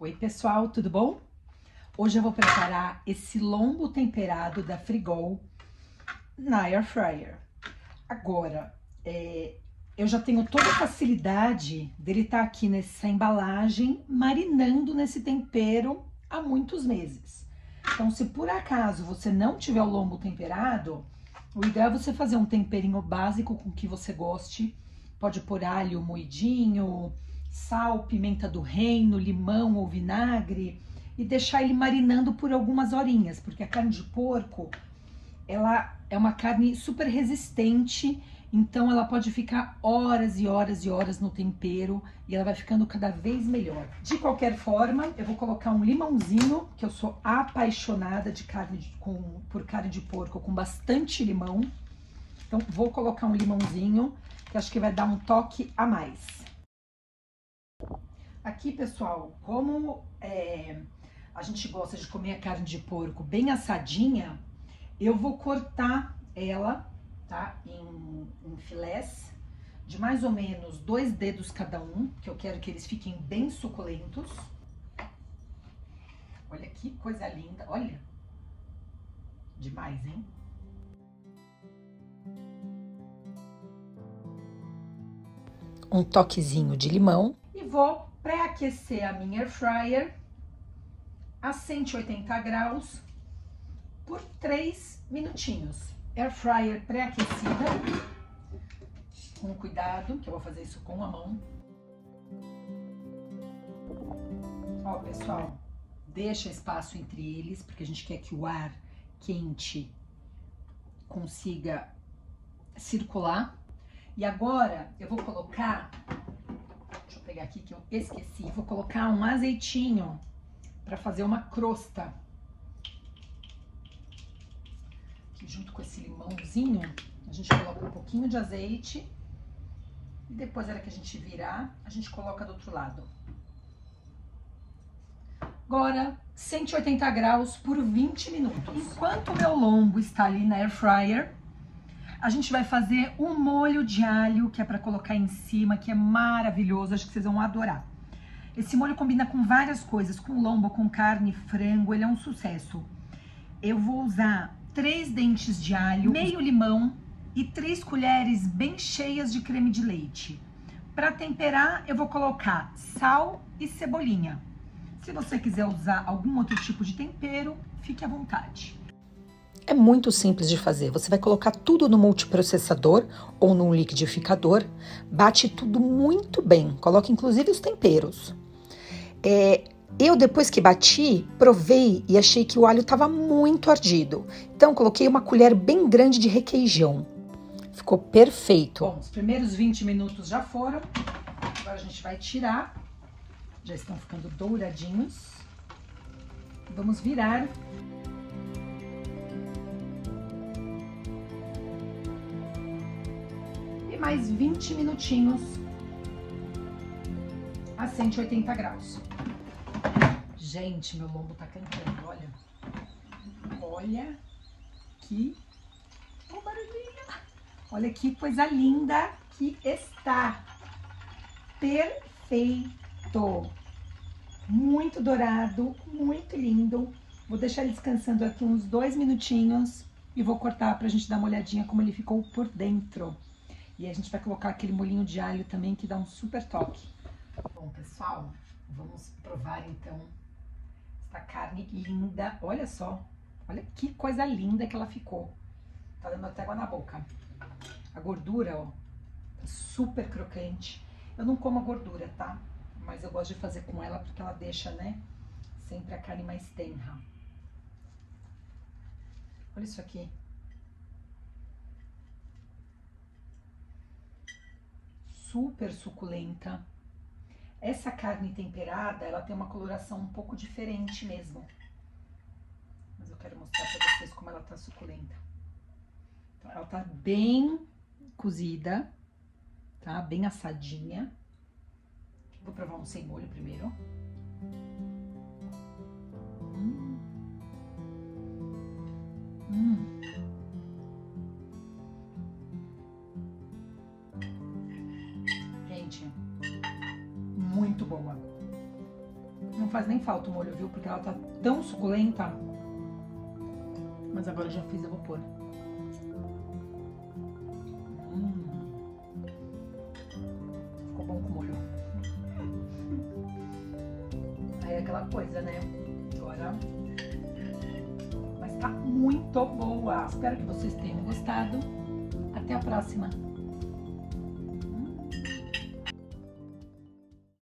Oi pessoal, tudo bom? Hoje eu vou preparar esse lombo temperado da Frigol na Air Fryer. Agora, eu já tenho toda a facilidade dele estar aqui nessa embalagem, marinando nesse tempero há muitos meses. Então, se por acaso você não tiver o lombo temperado, o ideal é você fazer um temperinho básico com que você goste. Pode pôr alho moidinho, sal, pimenta do reino, limão ou vinagre e deixar ele marinando por algumas horinhas, porque a carne de porco, ela é uma carne super resistente, então ela pode ficar horas e horas e horas no tempero e ela vai ficando cada vez melhor. De qualquer forma, eu vou colocar um limãozinho, que eu sou apaixonada por carne de porco com bastante limão. Então vou colocar um limãozinho, que acho que vai dar um toque a mais. Aqui, pessoal, como a gente gosta de comer a carne de porco bem assadinha, eu vou cortar ela, tá, em filés de mais ou menos 2 dedos cada um, que eu quero que eles fiquem bem suculentos. Olha que coisa linda, olha, demais, hein? Um toquezinho de limão e vou pré-aquecer a minha air fryer a 180 graus por 3 minutinhos. Air fryer pré-aquecida, com cuidado, que eu vou fazer isso com a mão. Ó, pessoal, deixa espaço entre eles, porque a gente quer que o ar quente consiga circular. E agora eu vou colocar, deixa eu pegar aqui que eu esqueci, vou colocar um azeitinho para fazer uma crosta. Aqui junto com esse limãozinho, a gente coloca um pouquinho de azeite e depois, na hora que a gente virar, a gente coloca do outro lado. Agora, 180 graus por 20 minutos. Enquanto o meu lombo está ali na air fryer, a gente vai fazer um molho de alho, que é para colocar em cima, que é maravilhoso, acho que vocês vão adorar. Esse molho combina com várias coisas, com lombo, com carne, frango, ele é um sucesso. Eu vou usar 3 dentes de alho, meio limão e 3 colheres bem cheias de creme de leite. Para temperar, eu vou colocar sal e cebolinha. Se você quiser usar algum outro tipo de tempero, fique à vontade. É muito simples de fazer. Você vai colocar tudo no multiprocessador ou num liquidificador, bate tudo muito bem, coloca inclusive os temperos. Eu, depois que bati, provei e achei que o alho estava muito ardido. Então, coloquei uma colher bem grande de requeijão. Ficou perfeito. Bom, os primeiros 20 minutos já foram. Agora a gente vai tirar. Já estão ficando douradinhos. Vamos virar. E mais 20 minutinhos a 180 graus. Gente, meu lombo tá cantando, olha. Olha que barulhinho. Olha que coisa linda que está. Perfeito. Muito dourado, muito lindo. Vou deixar ele descansando aqui uns 2 minutinhos e vou cortar pra gente dar uma olhadinha como ele ficou por dentro. E a gente vai colocar aquele molhinho de alho também que dá um super toque. Bom, pessoal, vamos provar então essa carne linda. Olha só, olha que coisa linda que ela ficou. Tá dando até água na boca. A gordura, ó, tá super crocante. Eu não como a gordura, tá? Mas eu gosto de fazer com ela porque ela deixa, né, sempre a carne mais tenra. Olha isso aqui. Super suculenta. Essa carne temperada, ela tem uma coloração um pouco diferente mesmo. Mas eu quero mostrar pra vocês como ela tá suculenta. Então, ela tá bem cozida, tá? Bem assadinha. Vou provar um sem molho primeiro. Gente, muito boa. Não faz nem falta o molho, viu? Porque ela tá tão suculenta. Mas agora eu já fiz, eu vou pôr. Ficou bom com o molho. Aí é aquela coisa, né? Agora... Mas tá muito boa. Espero que vocês tenham gostado. Até a próxima.